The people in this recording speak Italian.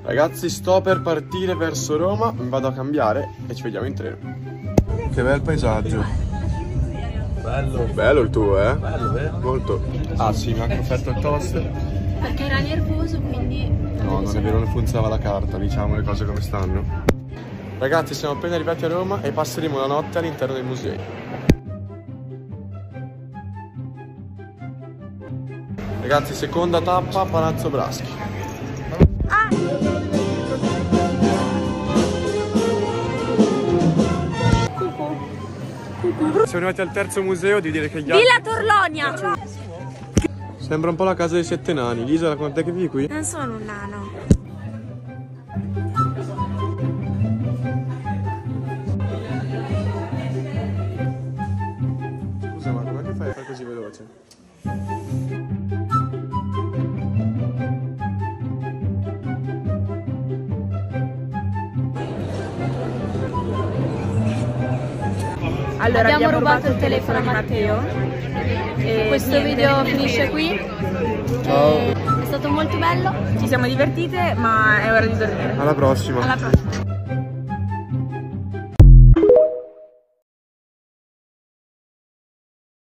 Ragazzi, sto per partire verso Roma, mi vado a cambiare e ci vediamo in treno. Che bel paesaggio. Bello. Bello il tuo, eh? Bello, vero? Molto. Ah sì, mi ha anche offerto il toast. Perché era nervoso, quindi... No, non è vero, non funzionava la carta, diciamo le cose come stanno. Ragazzi, siamo appena arrivati a Roma e passeremo la notte all'interno dei musei. Ragazzi, seconda tappa, Palazzo Braschi. Siamo arrivati al terzo museo, di dire che gli altri... Villa Torlonia! Sembra un po' la casa dei 7 nani. Lisa, quant'è che vivi qui? Non sono un nano. Scusa, ma com'è che fai a fare così veloce? Allora, abbiamo rubato il telefono a Matteo. E questo video finisce qui. Ciao. È stato molto bello. Ci siamo divertite, ma è ora di dormire. Alla prossima. Alla prossima.